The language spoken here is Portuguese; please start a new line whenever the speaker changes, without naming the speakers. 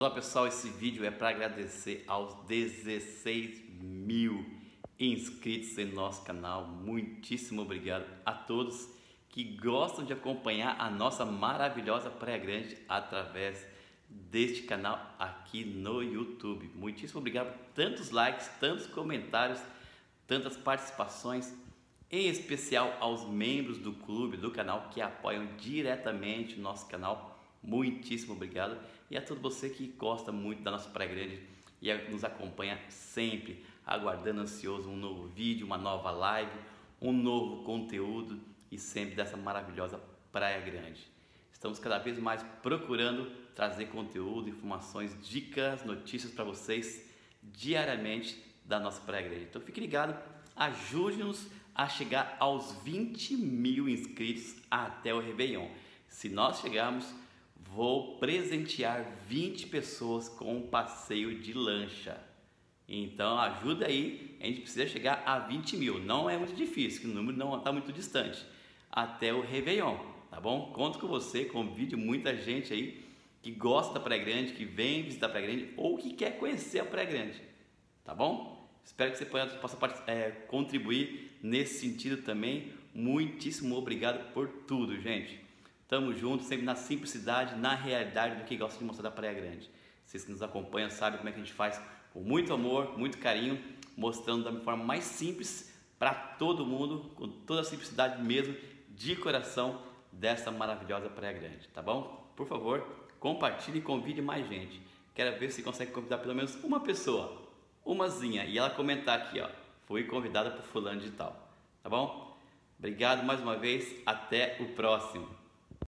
Olá pessoal, esse vídeo é para agradecer aos 16 mil inscritos em nosso canal. Muitíssimo obrigado a todos que gostam de acompanhar a nossa maravilhosa Praia Grande através deste canal aqui no YouTube. Muitíssimo obrigado por tantos likes, tantos comentários, tantas participações, em especial aos membros do clube, do canal, que apoiam diretamente o nosso canal. Muitíssimo obrigado, e a todo você que gosta muito da nossa Praia Grande e nos acompanha sempre, aguardando ansioso um novo vídeo, uma nova live, um novo conteúdo e sempre dessa maravilhosa Praia Grande. Estamos cada vez mais procurando trazer conteúdo, informações, dicas, notícias para vocês diariamente da nossa Praia Grande. Então fique ligado, ajude-nos a chegar aos 20 mil inscritos até o Réveillon. Se nós chegarmos, vou presentear 20 pessoas com um passeio de lancha. Então ajuda aí, a gente precisa chegar a 20 mil. Não é muito difícil, que o número não está muito distante. Até o Réveillon, tá bom? Conto com você, convide muita gente aí que gosta da Praia Grande, que vem visitar a Praia Grande ou que quer conhecer a Praia Grande, tá bom? Espero que você possa contribuir nesse sentido também. Muitíssimo obrigado por tudo, gente. Tamo junto, sempre na simplicidade, na realidade do que gosta de mostrar da Praia Grande. Vocês que nos acompanham sabem como é que a gente faz com muito amor, muito carinho, mostrando da forma mais simples para todo mundo, com toda a simplicidade mesmo, de coração, dessa maravilhosa Praia Grande, tá bom? Por favor, compartilhe e convide mais gente. Quero ver se consegue convidar pelo menos uma pessoa, umazinha, e ela comentar aqui, ó, fui convidada por fulano de tal, tá bom? Obrigado mais uma vez, até o próximo.